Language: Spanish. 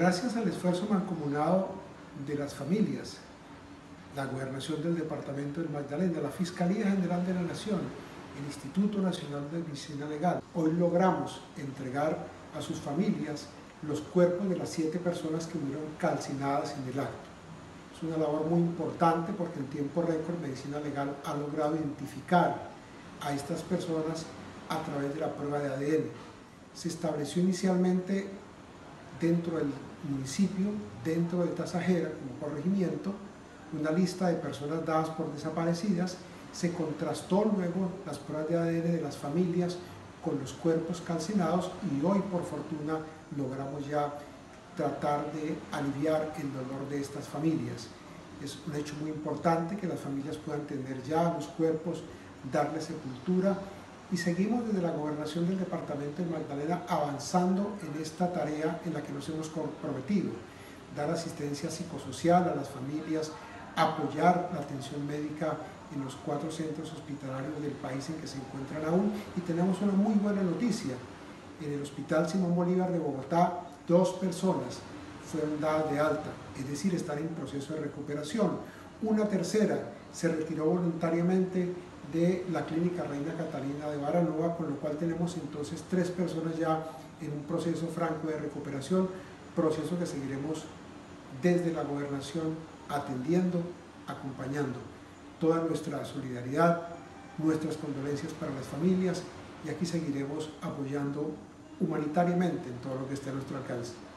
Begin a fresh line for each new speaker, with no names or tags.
Gracias al esfuerzo mancomunado de las familias, la Gobernación del Departamento del Magdalena, la Fiscalía General de la Nación, el Instituto Nacional de Medicina Legal, hoy logramos entregar a sus familias los cuerpos de las 7 personas que murieron calcinadas en el acto. Es una labor muy importante porque en tiempo récord Medicina Legal ha logrado identificar a estas personas a través de la prueba de ADN. Se estableció inicialmente dentro del municipio, dentro de Tasajera, como corregimiento, una lista de personas dadas por desaparecidas. Se contrastó luego las pruebas de ADN de las familias con los cuerpos calcinados y hoy, por fortuna, logramos ya tratar de aliviar el dolor de estas familias. Es un hecho muy importante que las familias puedan tener ya los cuerpos, darle sepultura, y seguimos desde la Gobernación del Departamento de Magdalena avanzando en esta tarea en la que nos hemos comprometido: dar asistencia psicosocial a las familias, apoyar la atención médica en los 4 centros hospitalarios del país en que se encuentran aún. Y tenemos una muy buena noticia: en el Hospital Simón Bolívar de Bogotá 2 personas fueron dadas de alta, es decir, están en proceso de recuperación. Una tercera se retiró voluntariamente de la Clínica Reina Catalina de Baranoa, con lo cual tenemos entonces 3 personas ya en un proceso franco de recuperación, proceso que seguiremos desde la Gobernación atendiendo, acompañando. Toda nuestra solidaridad, nuestras condolencias para las familias, y aquí seguiremos apoyando humanitariamente en todo lo que esté a nuestro alcance.